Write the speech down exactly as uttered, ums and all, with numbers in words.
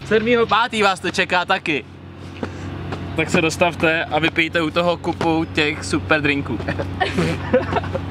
sedmého pátého vás to čeká taky. Tak se dostavte a vypijte u toho kupu těch super drinků.